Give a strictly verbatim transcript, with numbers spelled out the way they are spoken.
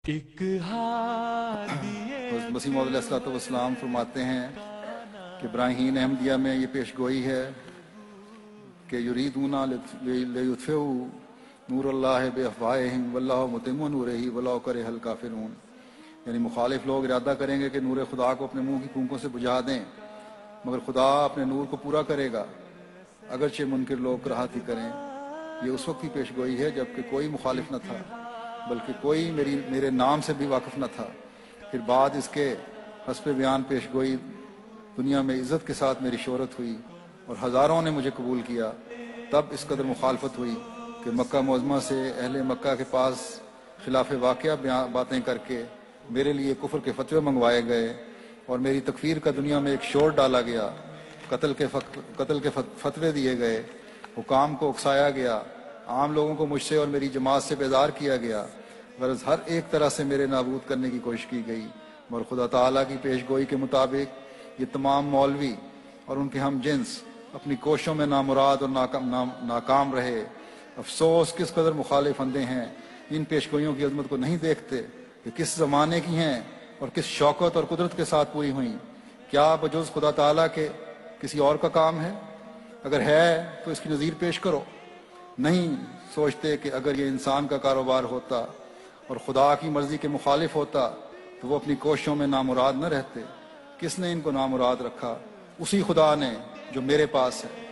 حضرت مسیح موعود علیہ الصلوۃ والسلام فرماتے ہیں کہ براہین احمدیہ میں یہ پیش گوئی ہے کہ یریدون لیطفئوا نور اللہ بافواہہم واللہ متم نورہ ولو کرہ الکافرون، یعنی مخالف لوگ ارادہ کریں گے کہ نور خدا کو اپنے منہ کی پھونکوں سے بجھا دیں، مگر خدا اپنے نور کو پورا کرے گا اگرچہ منکر لوگ کراہتی کریں۔ یہ اس وقت کی پیش گوئی ہے جبکہ کوئی مخالف نہ تھا، بلکہ کوئی میری میرے نام سے بھی واقف نہ تھا۔ پھر بعد اس کے حسب بیان پیش گوئی دنیا میں عزت کے ساتھ میری شہرت ہوئی اور ہزاروں نے مجھے قبول کیا۔ تب اس قدر مخالفت ہوئی کہ مکہ معظمہ سے اہل مکہ کے پاس خلاف واقعہ باتیں کر کے میرے لیے کفر کے فتوے منگوائے گئے اور میری تکفیر کا دنیا میں ایک شور ڈالا گیا، قتل کے قتل کے فتوے دیے گئے، حکام کو اکسایا گیا، عام لوگوں کو مجھ سے اور میری جماعت سے بیزار کیا گیا، غرض ہر ایک طرح سے میرے نابود کرنے کی کوشش کی گئی، اور خدا تعالیٰ کی پیش گوئی کے مطابق یہ تمام مولوی اور ان کے ہم جنس اپنی کوششوں میں نامراد اور ناکام رہے۔ افسوس کس قدر مخالف اندھے ہیں، ان پیش گوئیوں کی عظمت کو نہیں دیکھتے کہ کس زمانے کی ہیں اور کس شوکت اور قدرت کے ساتھ پوری ہوئیں۔ کیا بجز خدا تعالیٰ کے کسی اور کا کام ہے؟ اگر ہے تو اس کی نظیر پیش کرو۔ نہیں سوچتے کہ اگر یہ انسان کا کاروبار ہوتا اور خدا کی مرضی کے مخالف ہوتا تو وہ اپنی کوششوں میں نامراد نہ رہتے۔ کس نے ان کو نامراد رکھا؟ اسی خدا نے جو میرے پاس ہے۔